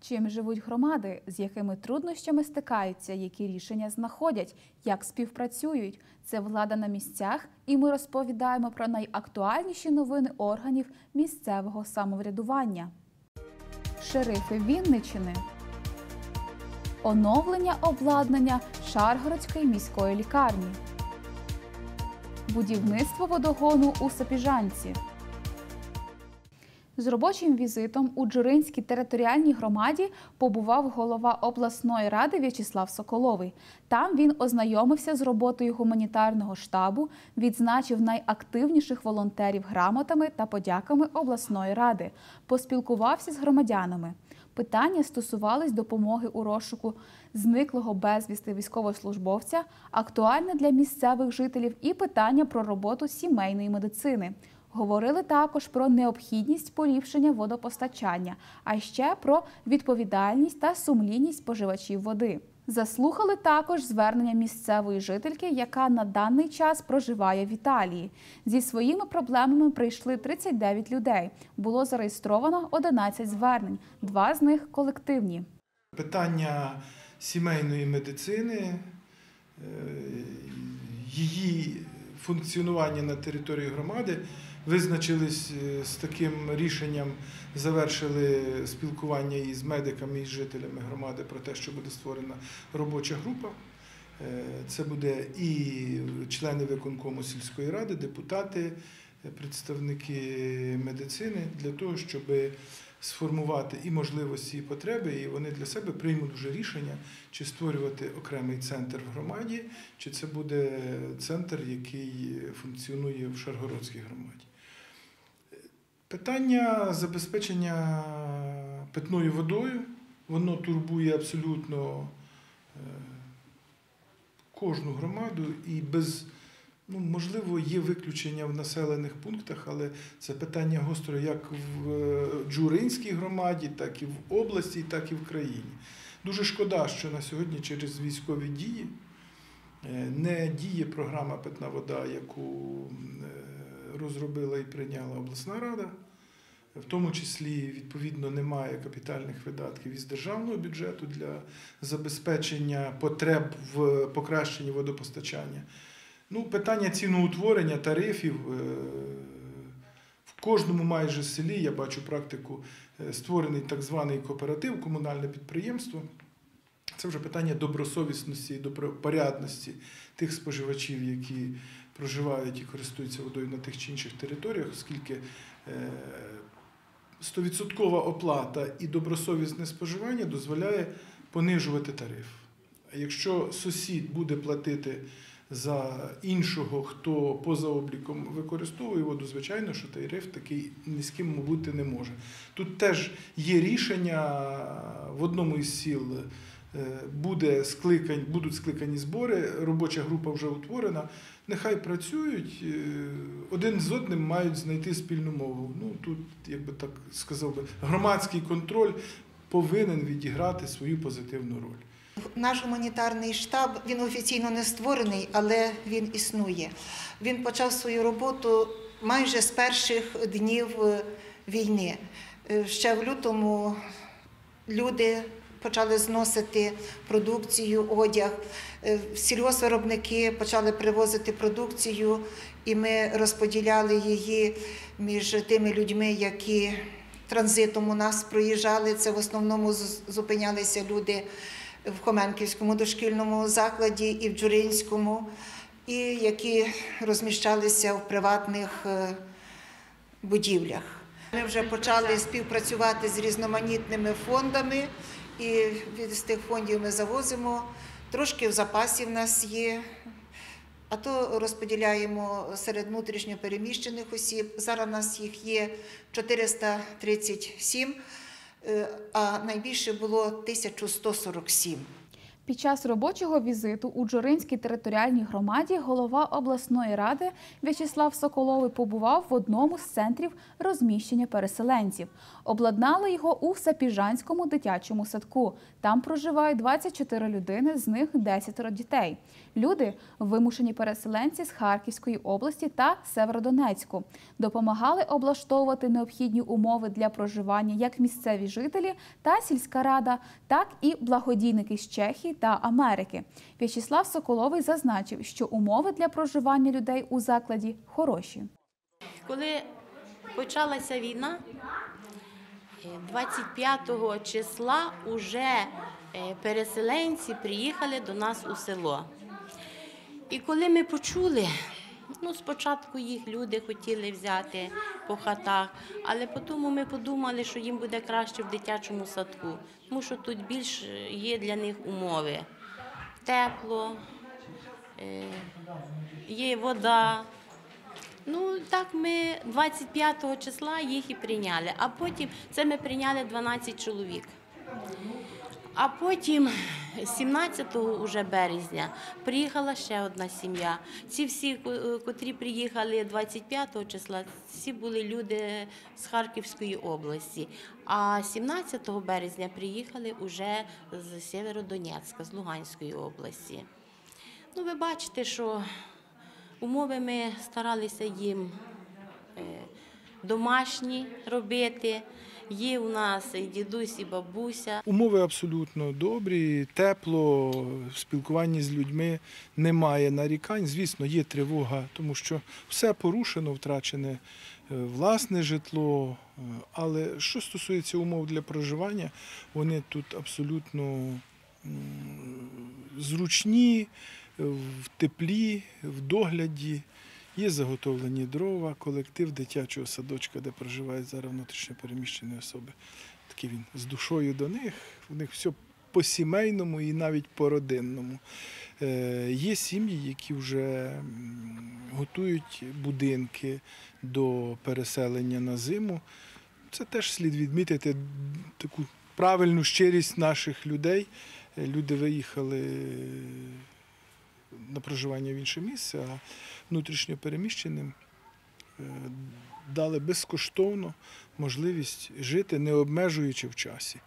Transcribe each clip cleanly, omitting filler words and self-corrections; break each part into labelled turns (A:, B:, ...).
A: Чим живуть громади, з якими труднощами стикаються, які рішення знаходять, як співпрацюють. Це «Влада на місцях», і ми розповідаємо про найактуальніші новини органів місцевого самоврядування. Шерифи Вінниччини. Оновлення обладнання Шаргородської міської лікарні. Будівництво водогону у Сапіжанці. З робочим візитом у Джуринській територіальній громаді побував голова обласної ради В'ячеслав Соколовий. Там він ознайомився з роботою гуманітарного штабу, відзначив найактивніших волонтерів грамотами та подяками обласної ради, поспілкувався з громадянами. Питання стосувались допомоги у розшуку зниклого безвісти військовослужбовця, актуальне для місцевих жителів і питання про роботу сімейної медицини. Говорили також про необхідність поліпшення водопостачання, а ще про відповідальність та сумлінність споживачів води. Заслухали також звернення місцевої жительки, яка на даний час проживає в Італії. Зі своїми проблемами прийшли 39 людей. Було зареєстровано 11 звернень, 2 з них колективні.
B: Питання сімейної медицини, її функціонування на території громади визначились з таким рішенням, завершили спілкування із медиками, із жителями громади про те, що буде створена робоча група. Це буде і члени виконкому сільської ради, депутати, представники медицини, для того, щоб сформувати і можливості, і потреби, і вони для себе приймуть вже рішення, чи створювати окремий центр в громаді, чи це буде центр, який функціонує в Шаргородській громаді. Питання забезпечення питною водою, воно турбує абсолютно кожну громаду і можливо, є виключення в населених пунктах, але це питання гостро як в Джуринській громаді, так і в області, так і в країні. Дуже шкода, що на сьогодні через військові дії не діє програма «Питна вода», яку розробила і прийняла обласна рада. В тому числі, відповідно, немає капітальних видатків із державного бюджету для забезпечення потреб в покращенні водопостачання. Питання ціноутворення, тарифів. В кожному майже селі, я бачу практику, створений так званий кооператив, комунальне підприємство. Це вже питання добросовісності і добропорядності тих споживачів, які проживають і користуються водою на тих чи інших територіях, оскільки 100% оплата і добросовісне споживання дозволяє понижувати тариф. А якщо сусід буде платити за іншого, хто поза обліком використовує воду, звичайно, що тариф такий низьким бути не може. Тут теж є рішення, в одному із сіл будуть скликані збори, робоча група вже утворена, нехай працюють, один з одним мають знайти спільну мову. Тут, як би так сказав би, громадський контроль повинен відіграти свою позитивну роль.
C: Наш гуманітарний штаб, він офіційно не створений, але він існує. Він почав свою роботу майже з перших днів війни. Ще в лютому люди почали зносити продукцію, одяг, сільгоспвиробники почали привозити продукцію, і ми розподіляли її між тими людьми, які транзитом у нас проїжджали. Це в основному зупинялися люди в Хоменківському дошкільному закладі і в Джуринському, і які розміщалися в приватних будівлях. Ми вже почали співпрацювати з різноманітними фондами, і з тих фондів ми завозимо, трошки в запасі в нас є, а то розподіляємо серед внутрішньо переміщених осіб. Зараз у нас їх є 437, а найбільше було 1147.
A: Під час робочого візиту у Джуринській територіальній громаді голова обласної ради В'ячеслав Соколовий побував в одному з центрів розміщення переселенців. Обладнали його у Сапіжанському дитячому садку. Там проживають 24 людини, з них 10 дітей. Люди – вимушені переселенці з Харківської області та Северодонецьку. Допомагали облаштовувати необхідні умови для проживання як місцеві жителі та сільська рада, так і благодійники з Чехії та Америки. В'ячеслав Соколовий зазначив, що умови для проживання людей у закладі хороші.
D: Коли почалася війна, 25 числа вже переселенці приїхали до нас у село. І коли ми почули, спочатку їх люди хотіли взяти по хатах, але потім ми подумали, що їм буде краще в дитячому садку, тому що тут більш є для них умови. Тепло, є вода. Так ми 25 числа їх і прийняли, а потім, це ми прийняли 12 чоловік. А потім 17 уже березня приїхала ще одна сім'я. Ці всі, котрі приїхали 25 числа, всі були люди з Харківської області. А 17 березня приїхали вже з Сєвєродонецька, з Луганської області. Ви бачите, що умови ми старалися їм домашні робити. Є у нас і дідусь, і бабуся.
B: Умови абсолютно добрі, тепло, в спілкуванні з людьми немає нарікань. Звісно, є тривога, тому що все порушено, втрачене власне житло. Але що стосується умов для проживання, вони тут абсолютно зручні, в теплі, в догляді. Є заготовлені дрова, колектив дитячого садочка, де проживають зараз внутрішньо переміщені особи. Такий він з душою до них, у них все по-сімейному і навіть по-родинному. Є сім'ї, які вже готують будинки до переселення на зиму. Це теж слід відмітити таку правильну щирість наших людей. Люди виїхали на проживання в інше місце, а внутрішньо переміщеним дали безкоштовно можливість жити, не обмежуючи в часі.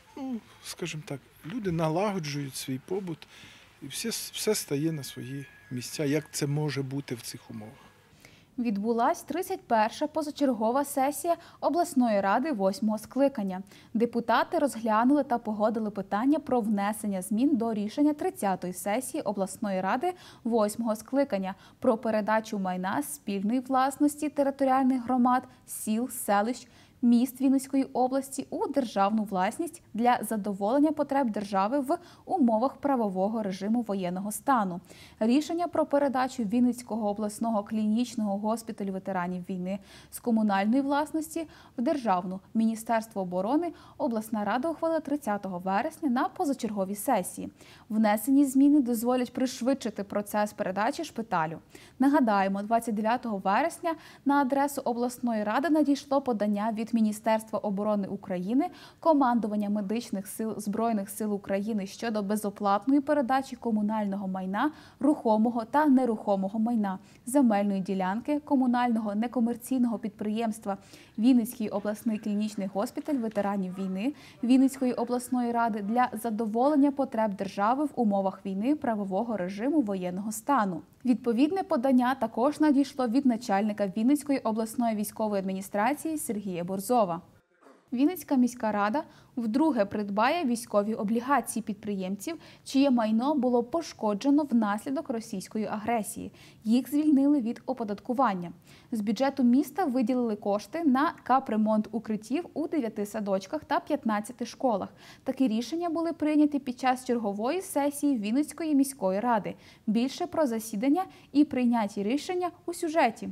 B: Скажімо так, люди налагоджують свій побут, і все стає на свої місця, як це може бути в цих умовах.
A: Відбулась 31-ша позачергова сесія обласної ради 8-го скликання. Депутати розглянули та погодили питання про внесення змін до рішення 30-ї сесії обласної ради 8-го скликання про передачу майна спільної власності територіальних громад, сіл, селищ, міст Вінницької області у державну власність для задоволення потреб держави в умовах правового режиму воєнного стану. Рішення про передачу Вінницького обласного клінічного госпіталю ветеранів війни з комунальної власності в державну Міністерство оборони обласна рада ухвалила 30 вересня на позачерговій сесії. Внесені зміни дозволять пришвидшити процес передачі шпиталю. Нагадаємо, 29 вересня на адресу обласної ради надійшло подання від Міністерства оборони України, командування медичних сил Збройних сил України щодо безоплатної передачі комунального майна, рухомого та нерухомого майна, земельної ділянки комунального некомерційного підприємства Вінницький обласний клінічний госпіталь ветеранів війни Вінницької обласної ради для задоволення потреб держави в умовах війни правового режиму воєнного стану. Відповідне подання також надійшло від начальника Вінницької обласної військової адміністрації Сергія Борзова. Вінницька міська рада вдруге придбає військові облігації підприємців, чиє майно було пошкоджено внаслідок російської агресії. Їх звільнили від оподаткування. З бюджету міста виділили кошти на капремонт укриттів у 9 садочках та 15 школах. Такі рішення були прийняті під час чергової сесії Вінницької міської ради. Більше про засідання і прийняті рішення у сюжеті.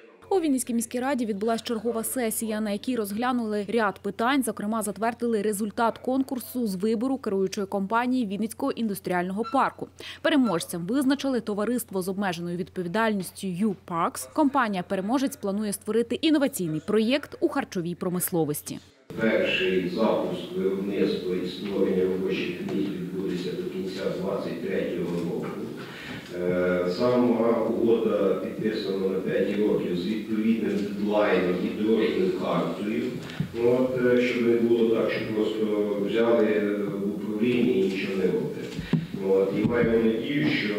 E: У Вінницькій міській раді відбулася чергова сесія, на якій розглянули ряд питань, зокрема затвердили результат конкурсу з вибору керуючої компанії Вінницького індустріального парку. Переможцем визначили товариство з обмеженою відповідальністю «Ю-Паркс». Компанія-переможець планує створити інноваційний проєкт у харчовій промисловості.
F: Перший запуск виробництва і створення робочих місць відбудеться до кінця 2023 року. Сама угода підписана на 5 років з відповідним дедлайном і дорожньою картою. Щоб не було так, що просто взяли в управлінні і нічого не роблять. І маємо надію, що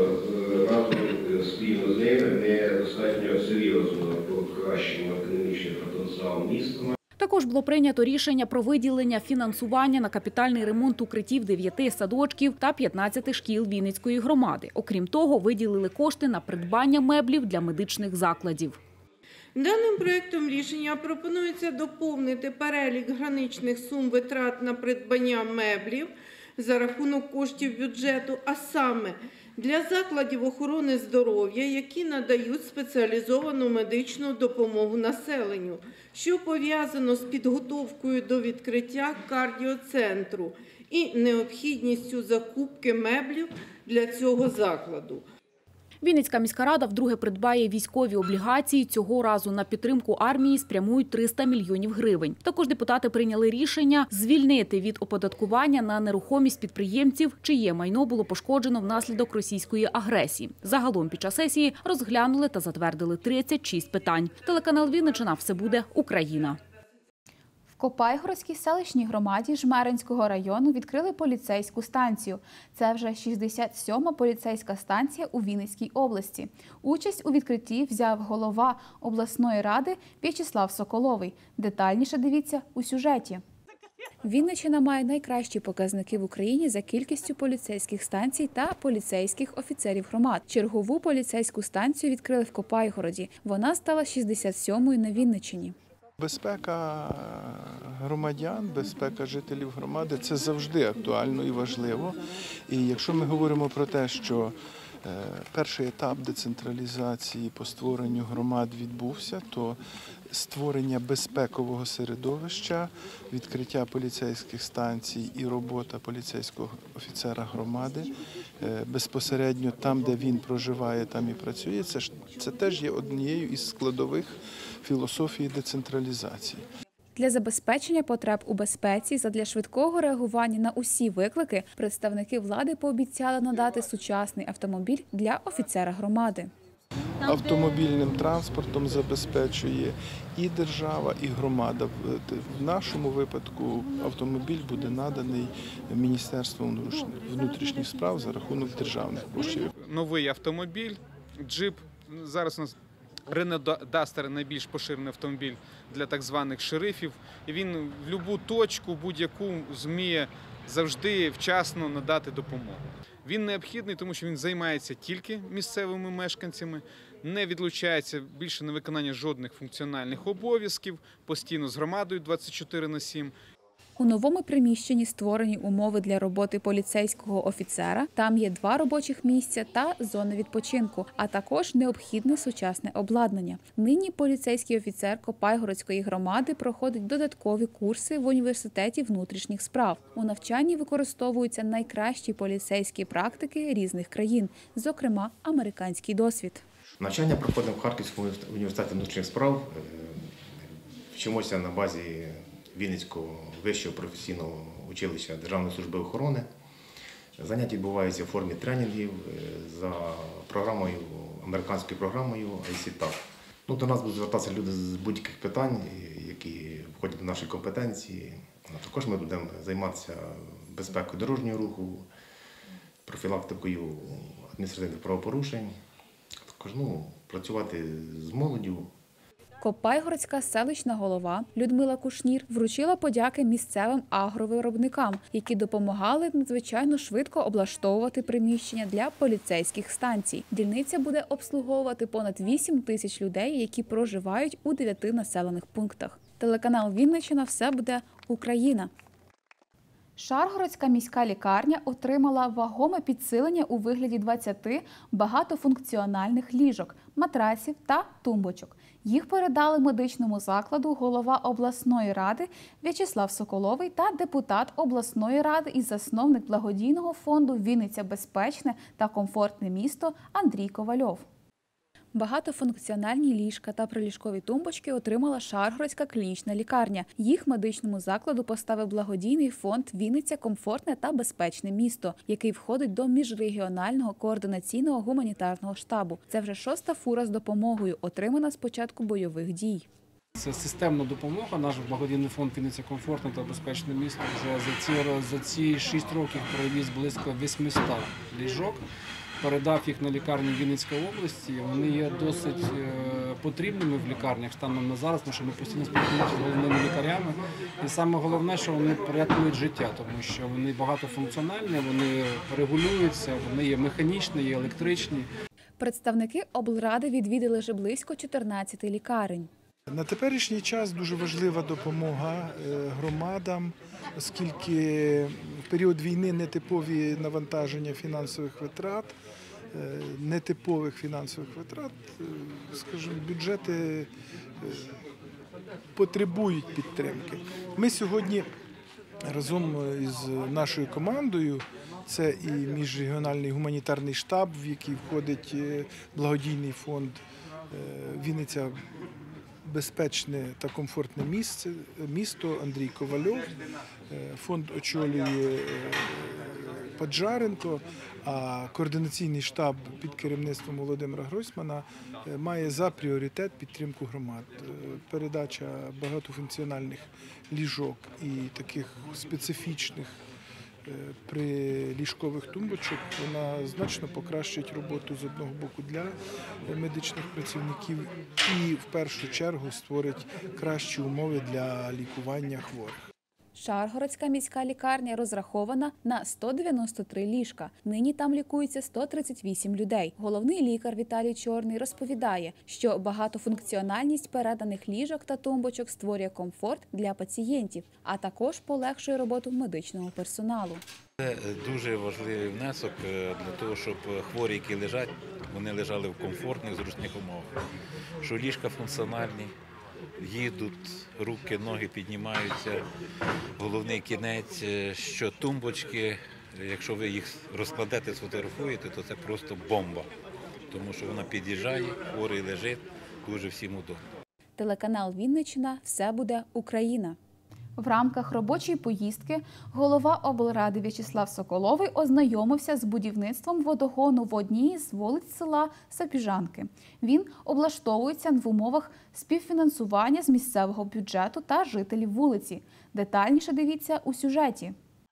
F: разом спільно з ними ми достатньо серйозно покращимо економічний потенціал міста.
E: Також було прийнято рішення про виділення фінансування на капітальний ремонт укриттів 9 садочків та 15 шкіл Вінницької громади. Окрім того, виділили кошти на придбання меблів для медичних закладів.
G: Даним проєктом рішення пропонується доповнити перелік граничних сум витрат на придбання меблів за рахунок коштів бюджету, а саме для закладів охорони здоров'я, які надають спеціалізовану медичну допомогу населенню, що пов'язано з підготовкою до відкриття кардіоцентру і необхідністю закупки меблів для цього закладу.
E: Вінницька міська рада вдруге придбає військові облігації. Цього разу на підтримку армії спрямують 300 мільйонів гривень. Також депутати прийняли рішення звільнити від оподаткування на нерухомість підприємців, чиє майно було пошкоджено внаслідок російської агресії. Загалом під час сесії розглянули та затвердили 36 питань. Телеканал Вінниччина. Все буде Україна.
A: В Копайгородській селищній громаді Жмеринського району відкрили поліцейську станцію. Це вже 67-ма поліцейська станція у Вінницькій області. Участь у відкритті взяв голова обласної ради В'ячеслав Соколовий. Детальніше дивіться у сюжеті. Вінниччина має найкращі показники в Україні за кількістю поліцейських станцій та поліцейських офіцерів громад. Чергову поліцейську станцію відкрили в Копайгороді. Вона стала 67-ю на Вінниччині.
B: Безпека громадян, безпека жителів громади – це завжди актуально і важливо. І якщо ми говоримо про те, що перший етап децентралізації по створенню громад відбувся, то створення безпекового середовища, відкриття поліцейських станцій і робота поліцейського офіцера громади безпосередньо там, де він проживає, там і працює, це теж є однією із складових філософії децентралізації.
A: Для забезпечення потреб у безпеці задля швидкого реагування на усі виклики представники влади пообіцяли надати сучасний автомобіль для офіцера громади.
B: Автомобільним транспортом забезпечує і держава, і громада. В нашому випадку автомобіль буде наданий Міністерством внутрішніх справ за рахунок державних коштів.
H: Новий автомобіль, джип, зараз у нас Renault Duster – найбільш поширений автомобіль для так званих шерифів. І він в будь-яку точку, будь-яку зміє завжди вчасно надати допомогу. Він необхідний, тому що він займається тільки місцевими мешканцями, не відлучається більше на виконання жодних функціональних обов'язків, постійно з громадою 24/7.
A: У новому приміщенні створені умови для роботи поліцейського офіцера. Там є 2 робочих місця та зони відпочинку, а також необхідне сучасне обладнання. Нині поліцейський офіцер Копайгородської громади проходить додаткові курси в університеті внутрішніх справ. У навчанні використовуються найкращі поліцейські практики різних країн, зокрема американський досвід.
I: Навчання проходимо в Харківському університеті внутрішніх справ. Вчимося на базі Вінницького вищого професійного училища Державної служби охорони. Заняття відбуваються в формі тренінгів за програмою, американською програмою ICTAP. До нас будуть звертатися люди з будь-яких питань, які входять до нашої компетенції. Також ми будемо займатися безпекою дорожнього руху, профілактикою адміністративних правопорушень, також працювати з молоддю.
A: Копайгородська селищна голова Людмила Кушнір вручила подяки місцевим агровиробникам, які допомагали надзвичайно швидко облаштовувати приміщення для поліцейських станцій. Дільниця буде обслуговувати понад 8 тисяч людей, які проживають у 9 населених пунктах. Телеканал Вінниччина. Все буде Україна. Шаргородська міська лікарня отримала вагоме підсилення у вигляді 20 багатофункціональних ліжок, матраців та тумбочок. Їх передали медичному закладу голова обласної ради В'ячеслав Соколовий та депутат обласної ради і засновник благодійного фонду «Вінниця – безпечне та комфортне місто» Андрій Ковальов. Багатофункціональні ліжка та приліжкові тумбочки отримала Шаргородська клінічна лікарня. Їх медичному закладу поставив благодійний фонд «Вінниця – комфортне та безпечне місто», який входить до міжрегіонального координаційного гуманітарного штабу. Це вже 6-та фура з допомогою, отримана з початку бойових дій.
J: Це системна допомога. Наш благодійний фонд «Вінниця – комфортне та безпечне місто» вже за ці 6 років привіз близько 800 ліжок. Передав їх на лікарні Вінницької області. Вони є досить потрібними в лікарнях станом на зараз, тому що ми постійно спілкуємося з головними лікарями. І саме головне, що вони рятують життя, тому що вони багатофункціональні, вони регулюються, вони є механічні, є електричні.
A: Представники облради відвідали вже близько 14 лікарень.
B: На теперішній час дуже важлива допомога громадам, оскільки в період війни нетипові навантаження фінансових витрат, нетипових фінансових витрат, скажімо, бюджети потребують підтримки. Ми сьогодні разом із нашою командою, це і міжрегіональний гуманітарний штаб, в який входить благодійний фонд «Вінниця – безпечне та комфортне місто» Андрій Ковальов. Фонд очолює Поджаренко, а координаційний штаб під керівництвом Володимира Гройсмана має за пріоритет підтримку громад. Передача багатофункціональних ліжок і таких специфічних приліжкових тумбочок, вона значно покращить роботу з одного боку для медичних працівників і в першу чергу створить кращі умови для лікування хворих.
A: Шаргородська міська лікарня розрахована на 193 ліжка. Нині там лікується 138 людей. Головний лікар Віталій Чорний розповідає, що багатофункціональність переданих ліжок та тумбочок створює комфорт для пацієнтів, а також полегшує роботу медичного персоналу.
K: Це дуже важливий внесок для того, щоб хворі, які лежать, вони лежали в комфортних, зручних умовах. Що ліжка функціональні, їдуть, руки, ноги піднімаються. Головний кінець, що тумбочки, якщо ви їх розкладете, сфотографуєте, то це просто бомба. Тому що вона під'їжджає, хворий лежить, дуже всім удобно.
A: Телеканал «Вінниччина. Все буде Україна». В рамках робочої поїздки голова облради В'ячеслав Соколовий ознайомився з будівництвом водогону в одній з вулиць села Сапіжанки. Він облаштовується в умовах співфінансування з місцевого бюджету та жителів вулиці. Детальніше дивіться у сюжеті.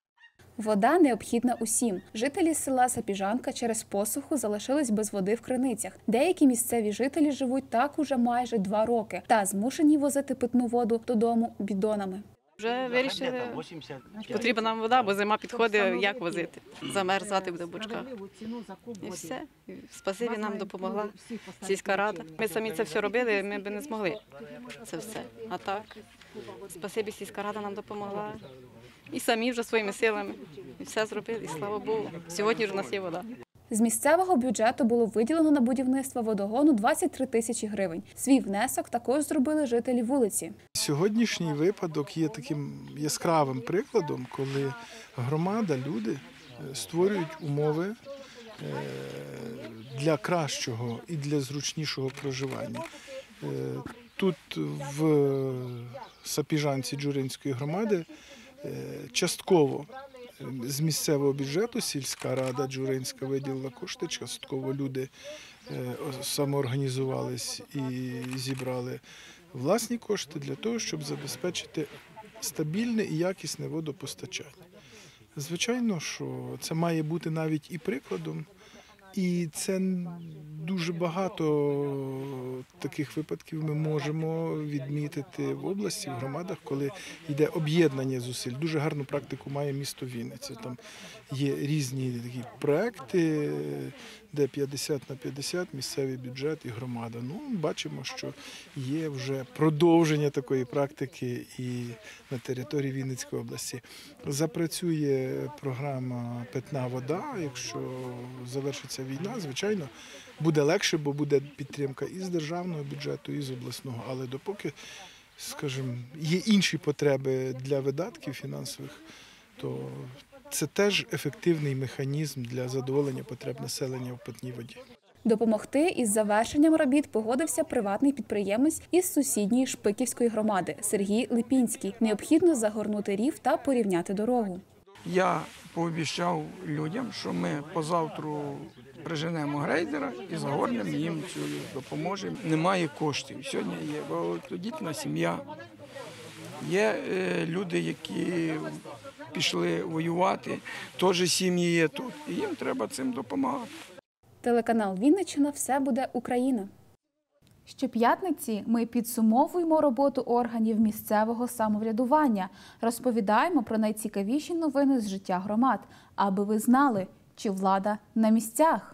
A: Вода необхідна усім. Жителі села Сапіжанка через посуху залишились без води в криницях. Деякі місцеві жителі живуть так уже майже 2 роки та змушені возити питну воду додому бідонами.
L: Вже вирішили, потрібна нам вода, бо зима підходить, як возити. Замерзати буде в бочках. І все. Спасибі нам допомогла сільська рада. Ми самі це все робили, ми б не змогли це все. А так, спасибі сільська рада нам допомогла. І самі вже своїми силами. І все зробили, і слава Богу. Сьогодні вже у нас є вода.
A: З місцевого бюджету було виділено на будівництво водогону 23 тисячі гривень. Свій внесок також зробили жителі вулиці.
B: Сьогоднішній випадок є таким яскравим прикладом, коли громада, люди створюють умови для кращого і для зручнішого проживання. Тут в Сапіжанці Джуринської громади частково з місцевого бюджету сільська рада Джуринська виділила кошти, частково люди самоорганізувались і зібрали власні кошти для того, щоб забезпечити стабільне і якісне водопостачання. Звичайно, що це має бути навіть і прикладом, і це дуже багато таких випадків ми можемо відмітити в області, в громадах, коли йде об'єднання зусиль. Дуже гарну практику має місто Вінниця. Там є різні такі проекти, де 50/50 місцевий бюджет і громада. Ну, бачимо, що є вже продовження такої практики і на території Вінницької області. Запрацює програма «Питна вода», якщо завершиться війна, звичайно, буде легше, бо буде підтримка і з державного бюджету, і з обласного. Але допоки, скажімо, є інші потреби для видатків фінансових, то це теж ефективний механізм для задоволення потреб населення в питній воді.
A: Допомогти із завершенням робіт погодився приватний підприємець із сусідньої Шпиківської громади Сергій Липінський. Необхідно загорнути рів та порівняти дорогу.
M: Я пообіцяв людям, що ми позавтру приженемо грейдера і загорнемо їм цю, допоможемо. Немає коштів. Сьогодні є багатодітна сім'я. Є люди, які пішли воювати, теж сім'ї є тут. І їм треба цим допомагати.
A: Телеканал Вінниччина «Все буде Україна». Щоп'ятниці ми підсумовуємо роботу органів місцевого самоврядування, розповідаємо про найцікавіші новини з життя громад, аби ви знали, чи влада на місцях.